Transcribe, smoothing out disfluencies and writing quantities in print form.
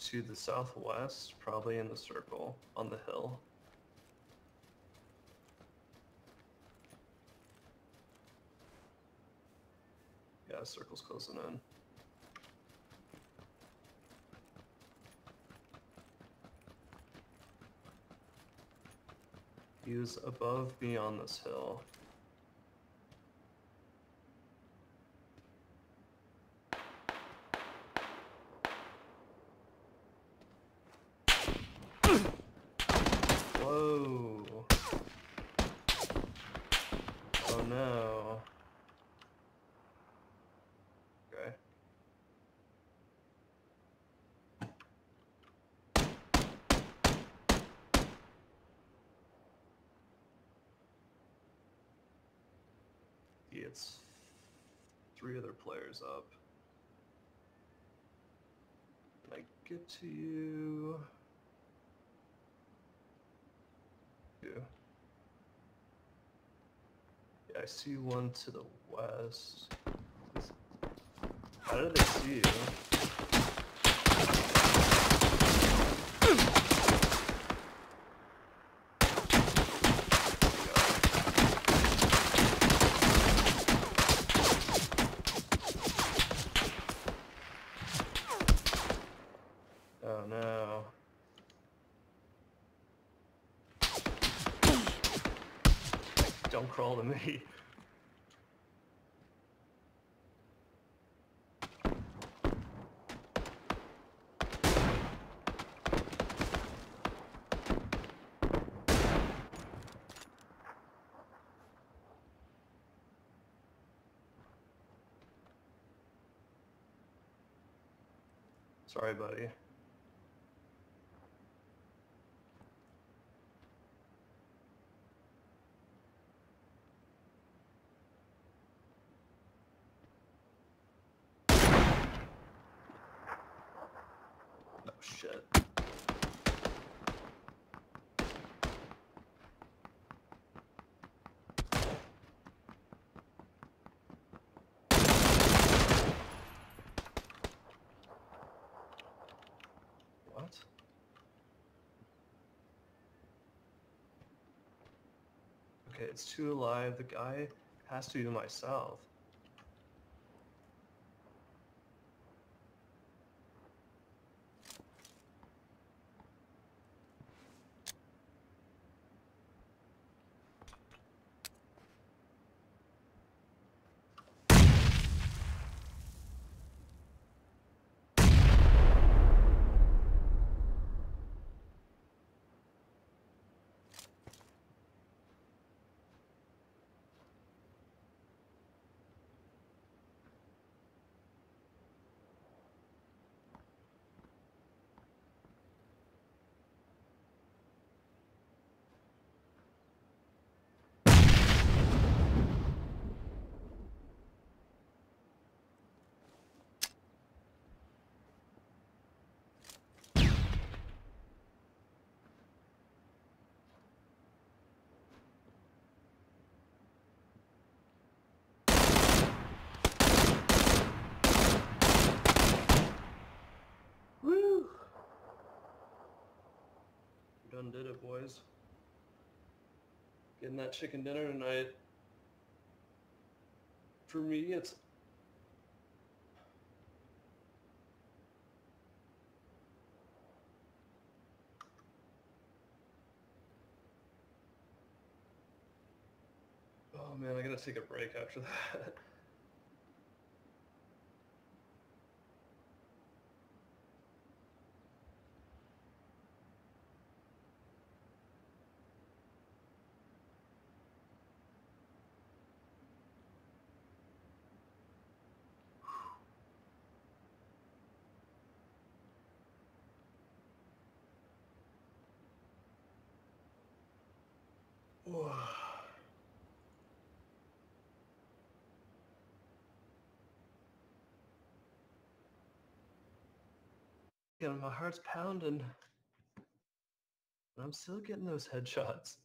to the southwest, probably in the circle, on the hill. Yeah, circle's closing in. He was above me on this hill. Whoa. Oh no. Okay. It's 3 other players up. Can I get to you? Yeah, I see one to the west. How did they see you? Oh no. Don't crawl to me. Sorry, buddy. Oh shit. What? Okay, it's 2 alive. The guy has to be to my south. Woo! We done did it, boys. Getting that chicken dinner tonight. For me, it's... Oh man, I gotta take a break after that. Yeah, my heart's pounding. I'm still getting those headshots.